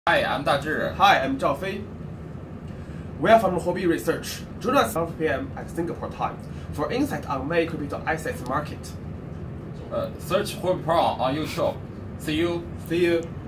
Hi, I'm Dazhi. Hi, I'm Zhaofei. We are from Huobi Research. Join us 12 p.m. at Singapore time for insight on May crypto assets market. Search Huobi Pro on YouTube. See you. See you.